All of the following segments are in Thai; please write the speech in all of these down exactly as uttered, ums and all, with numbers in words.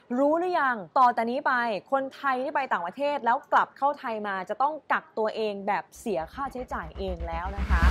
รู้หรือยังต่อแต่นี้ไปคนไทยที่ไปต่างประเทศแล้วกลับเข้าไทยมาจะต้องกักตัวเองแบบเสียค่าใช้จ่ายเองแล้วนะคะ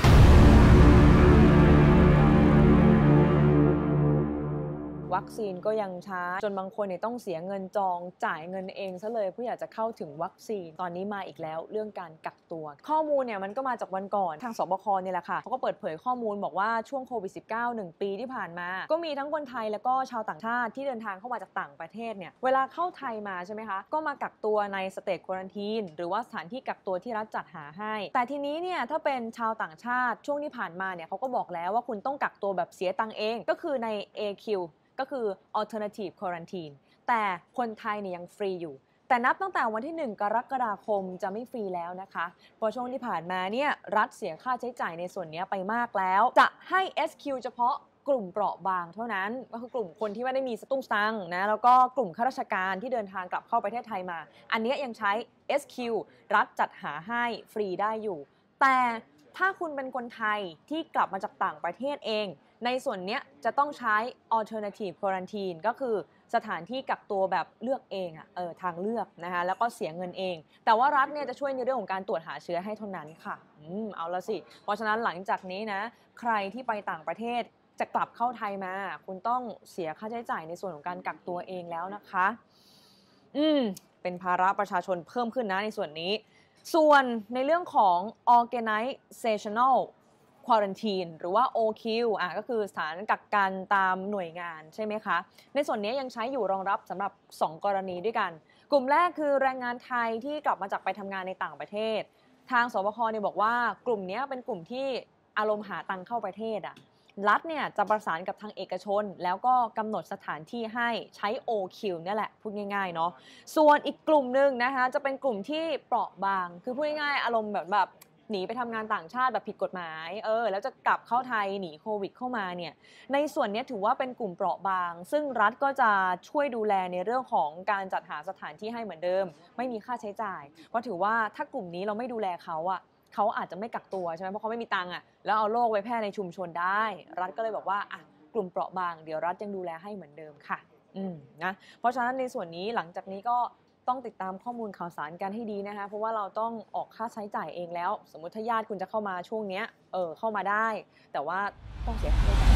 วัคซีนก็ยังช้าจนบางคนเนี่ยต้องเสียเงินจองจ่ายเงินเองซะเลยเพื่ออยากจะเข้าถึงวัคซีนตอนนี้มาอีกแล้วเรื่องการกักตัวข้อมูลเนี่ยมันก็มาจากวันก่อนทางสบคเนี่ยแหละค่ะเขาก็เปิดเผยข้อมูลบอกว่าช่วงโควิด สิบเก้า หนึ่ง ปีที่ผ่านมาก็มีทั้งคนไทยแล้วก็ชาวต่างชาติที่เดินทางเข้ามาจากต่างประเทศเนี่ยเวลาเข้าไทยมาใช่ไหมคะก็มากักตัวในสเตทควอรันทีนหรือว่าสถานที่กักตัวที่รัฐจัดหาให้แต่ทีนี้เนี่ยถ้าเป็นชาวต่างชาติช่วงที่ผ่านมาเนี่ยเขาก็บอกแล้วว่าคุณต้องกักตัวแบบเสียตังค์เองก็คือใน เอ คิวก็คือ alternative quarantine แต่คนไทยเนี่ยยังฟรีอยู่แต่นับตั้งแต่วันที่หนึ่งกรกฎาคมจะไม่ฟรีแล้วนะคะเพราะช่วงที่ผ่านมาเนี่ยรัฐเสียค่าใช้จ่ายในส่วนนี้ไปมากแล้วจะให้ เอส คิว เฉพาะกลุ่มเปราะบางเท่านั้นก็คือกลุ่มคนที่ไม่ได้มีสตุ้งสตังค์นะแล้วก็กลุ่มข้าราชการที่เดินทางกลับเข้าประเทศไทยมาอันนี้ยังใช้ เอส คิว รัฐจัดหาให้ฟรีได้อยู่แต่ถ้าคุณเป็นคนไทยที่กลับมาจากต่างประเทศเองในส่วนนี้จะต้องใช้ alternative quarantine ก็คือสถานที่กักตัวแบบเลือกเองอะเออทางเลือกนะคะแล้วก็เสียเงินเองแต่ว่ารัฐเนี่ยจะช่วยในเรื่องของการตรวจหาเชื้อให้เท่านั้นค่ะอืมเอาละสิเพราะฉะนั้นหลังจากนี้นะใครที่ไปต่างประเทศจะกลับเข้าไทยมาคุณต้องเสียค่าใช้จ่ายในส่วนของการกักตัวเองแล้วนะคะอืมเป็นภาระประชาชนเพิ่มขึ้นนะในส่วนนี้ส่วนในเรื่องของ organizational quarantine หรือว่า โอ คิว อ่ะก็คือสถานกักกันตามหน่วยงานใช่ไหมคะในส่วนนี้ยังใช้อยู่รองรับสำหรับสองกรณีด้วยกันกลุ่มแรกคือแรงงานไทยที่กลับมาจากไปทำงานในต่างประเทศทางสบคเนี่ยบอกว่ากลุ่มนี้เป็นกลุ่มที่อารมณ์หาตังค์เข้าประเทศอ่ะรัฐเนี่ยจะประสานกับทางเอกชนแล้วก็กำหนดสถานที่ให้ใช้ โอ คิว นี่แหละพูดง่ายๆเนาะส่วนอีกกลุ่มนึงนะคะจะเป็นกลุ่มที่เปราะบางคือพูดง่ายๆอารมณ์แบบแบบหนีไปทำงานต่างชาติแบบผิดกฎหมายเออแล้วจะกลับเข้าไทยหนีโควิดเข้ามาเนี่ยในส่วนนี้ถือว่าเป็นกลุ่มเปราะบางซึ่งรัฐก็จะช่วยดูแลในเรื่องของการจัดหาสถานที่ให้เหมือนเดิมไม่มีค่าใช้จ่ายเพราะถือว่าถ้ากลุ่มนี้เราไม่ดูแลเขาอะเขาอาจจะไม่กักตัวใช่ไหมเพราะเขาไม่มีตังค์อะแล้วเอาโรคไปแพร่ในชุมชนได้รัฐก็เลยบอกว่าอ่ะกลุ่มเปราะบางเดี๋ยวรัฐยังดูแลให้เหมือนเดิมค่ะอืมนะเพราะฉะนั้นในส่วนนี้หลังจากนี้ก็ต้องติดตามข้อมูลข่าวสารกันให้ดีนะคะเพราะว่าเราต้องออกค่าใช้จ่ายเองแล้วสมมติถ้าญาติคุณจะเข้ามาช่วงนี้เออเข้ามาได้แต่ว่าต้องเสียค่าใช้จ่าย